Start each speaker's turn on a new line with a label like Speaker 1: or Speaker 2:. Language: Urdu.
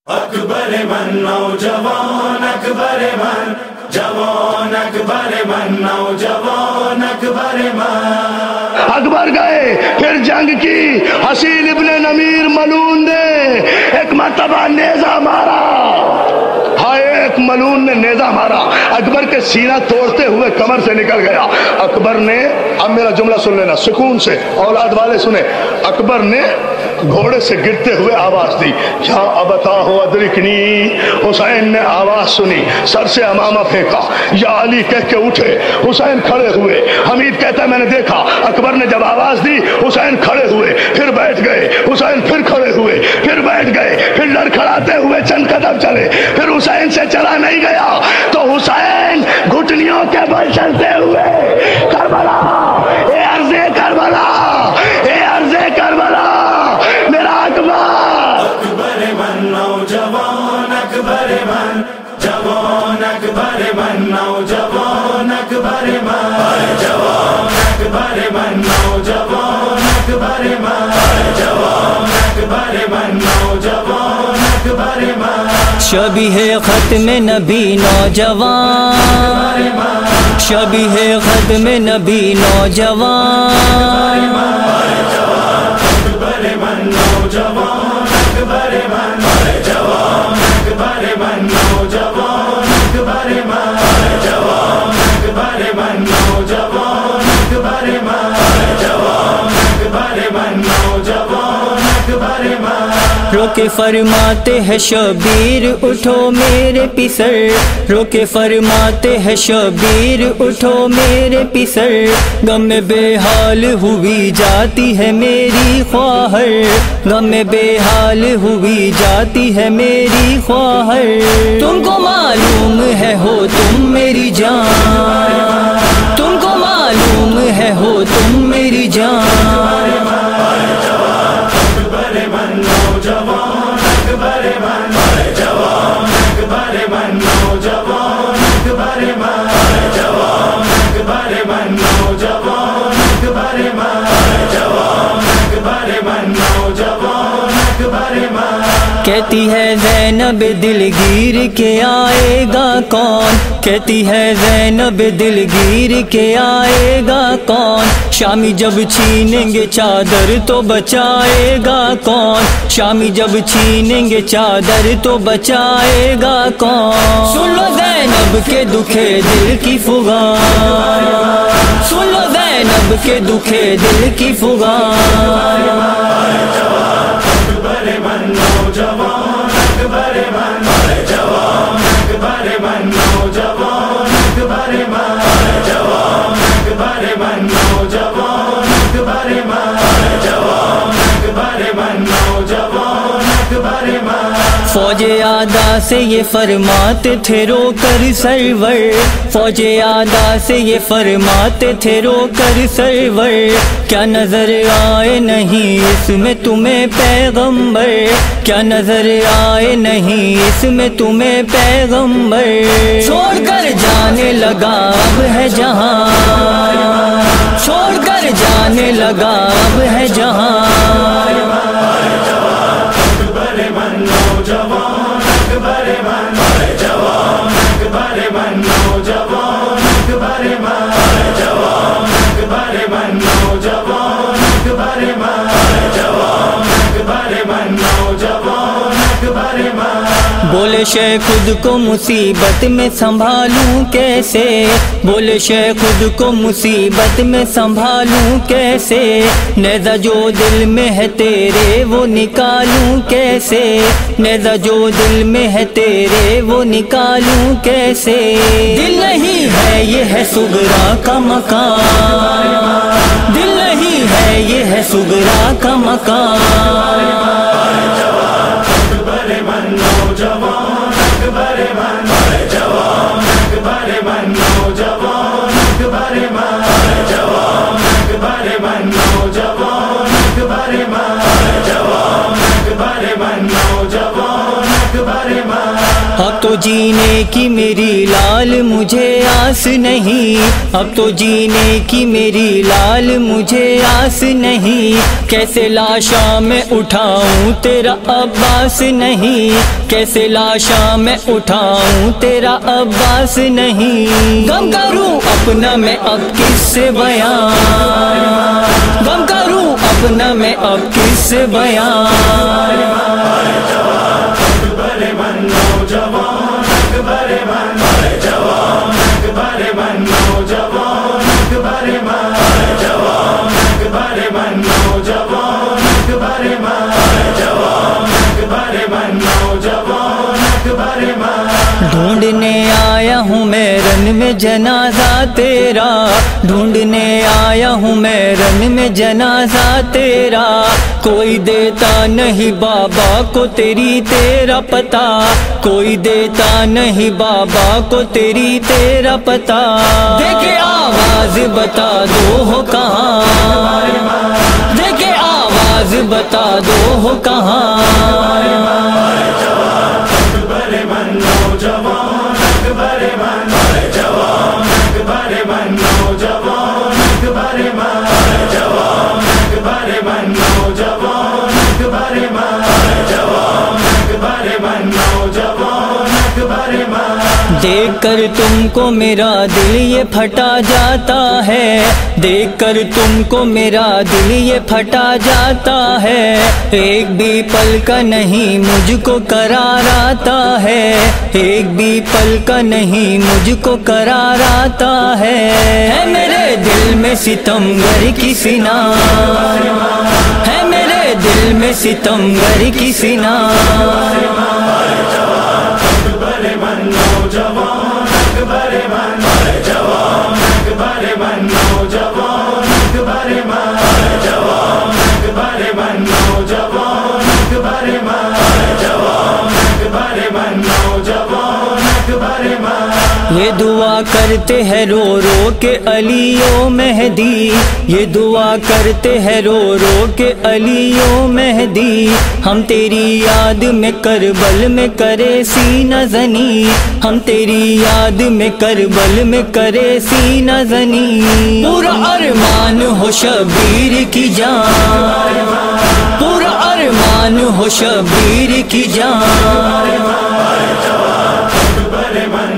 Speaker 1: اکبر من نوجوان اکبر من جوان اکبر من نوجوان اکبر من
Speaker 2: اکبر گئے پھر جنگ کی حسین ابن نمیر ملعون نے ایک مرتبہ نیزہ مارا، ایک ملعون نے نیزہ مارا، اکبر کے سینہ توڑتے ہوئے کمر سے نکل گیا۔ اکبر نے، اب میرا جملہ سن لینا سکون سے، اولاد والے سنیں، اکبر نے گھوڑے سے گرتے ہوئے آواز دی، یا ابتاہ ادرکنی۔ حسین نے آواز سنی، سر سے امامہ پھینکا، یا علی کہہ کے اٹھے، حسین کھڑے ہوئے۔ حمید کہتا ہے میں نے دیکھا اکبر نے جب آواز دی حسین کھڑے ہوئے، پھر بیٹھ گئے، حسین پھر کھڑے ہوئے، پھر بیٹھ گئے، پھر لڑکھڑاتے ہوئے چند قدم چلے، پھر حسین سے چلا نہیں گیا تو حسین گھٹنیوں کے بل چلتے ہوئے کربلا، اے عرض کربلا، اے عرض کربلا میرا اکبر۔
Speaker 1: اکبر من نوجوان اکبر من جوان اکبر من نوجوان اکبر من جوان اکبر من نوجوان اکبر من جوان اکبر من نوجوان اکبر من
Speaker 3: شبیہ ختم نبی نوجوان، شبیہ ختم نبی نوجوان،
Speaker 1: اکبر من نوجوان اکبر من جوان اکبر من نوجوان اکبر من جوان اکبر من نوجوان اکبر من جوان اکبر من نوجوان اکبر من
Speaker 3: رو کے فرماتے ہیں شبیر اٹھو میرے پسر، رو کے فرماتے ہیں شبیر اٹھو میرے پسر، غم میں بے حال ہوئی جاتی ہے میری خواہر، غم میں بے حال ہوئی جاتی ہے میری خواہر، تم کو معلوم ہے ہو تم میری جان، تم کو معلوم ہے ہو تم میری جان۔
Speaker 1: جوان اکبر من جوان اکبر من نوجوان اکبر من جوان اکبر من نوجوان اکبر من جوان اکبر من نوجوان اکبر من
Speaker 3: کہتی ہے زینب دلگیر کے آئے گا کون، کہتی ہے زینب دلگیر کے آئے گا کون، شامی جب چھینیں گے چادر تو بچائے گا کون، شامی جب چھینیں گے چادر تو بچائے گا کون، سن لو زینب کے دکھے دل کی فغان، سن لو زینب کے دکھے دل کی فغان۔
Speaker 1: اکبر من نوجوان اکبر من جوان اکبر من نوجوان اکبر من جوان اکبر من نوجوان اکبر من جوان اکبر من نوجوان اکبر من
Speaker 3: فوج آدھا سے یہ فرماتے تھے رو کر سرور، فوج آدھا سے یہ فرماتے تھے رو کر سرور، کیا نظر آئے نہیں اس میں تمہیں پیغمبر، کیا نظر آئے نہیں اس میں تمہیں پیغمبر، چھوڑ کر جانے لگا اب ہے جہاں، چھوڑ کر جانے لگا اب ہے جہاں۔
Speaker 1: جوان اکبر من جوان اکبر من نوجوان اکبر من جوان اکبر من نوجوان اکبر من جوان اکبر من نوجوان اکبر من
Speaker 3: بولے شے خود کو مصیبت میں سنبھالوں کیسے، بولے شے خود کو مصیبت میں سنبھالوں کیسے، نیزہ جو دل میں ہے تیرے وہ نکالوں کیسے، نیزہ جو دل میں ہے تیرے وہ نکالوں کیسے، دل نہیں ہے یہ ہے صغرا کا مکان، دل نہیں ہے یہ ہے صغرا کا مکان۔
Speaker 1: اکبر من نوجوان اکبر من جوان اکبر من نوجوان اکبر من جوان اکبر من نوجوان اکبر من جوان اکبر من نوجوان اکبر من
Speaker 3: اب تو جینے کی میری لال مجھے آس نہیں، اب تو جینے کی میری لال مجھے آس نہیں، کیسے لاشاں میں اٹھاؤں تیرا عباس نہیں، کیسے لاشاں میں اٹھاؤں تیرا عباس نہیں، غم کروں اپنا میں اب کس سے بیان، غم کروں اپنا میں اب کس سے بیان،
Speaker 1: اکبر من نوجوان اکبر من جوان اکبر من نوجوان اکبر من جوان اکبر من نوجوان اکبر من جوان اکبر من نوجوان اکبر من
Speaker 3: ڈھونڈنے آیا ہوں میں رن میں جنازہ تیرا، ڈھونڈنے آیا ہوں میں رن میں جنازہ تیرا، کوئی دیتا نہیں بابا کو تیری تیرا پتہ، کوئی دیتا نہیں بابا کو تیری تیرا پتہ، دیکھے آواز بتا دو ہو کہاں، دیکھے آواز بتا دو ہو کہاں،
Speaker 1: اکبر من نوجوان اکبر من جوان اکبر من نوجوان اکبر من جوان اکبر من نوجوان اکبر من جوان اکبر من نوجوان اکبر من
Speaker 3: دیکھ کر تم کو میرا دل یہ پھٹا جاتا ہے، دیکھ کر تم کو میرا دل یہ پھٹا جاتا ہے، ایک بھی پل کا نہیں مجھ کو قرار آتا ہے، ایک بھی پل کا نہیں مجھ کو قرار آتا ہے میرے دل میں ستمگر کی سنا، ہے میرے دل میں ستمگر کی سنا،
Speaker 1: اکبر من نوجوان اکبر من جوان اکبر من نوجوان اکبر من جوان اکبر من نوجوان اکبر من جوان اکبر من نوجوان اکبر من
Speaker 3: یہ دعا کرتے ہیں رو رو کے علی و مہدی، یہ دعا کرتے ہیں رو رو کے علی و مہدی، ہم تیری یاد میں کربل میں کرے سینہ زنی، ہم تیری یاد میں کربل میں کرے سینہ زنی، پورا ارمان ہو شبیر کی جان، پورا ارمان ہو شبیر کی جان،
Speaker 1: اکبر من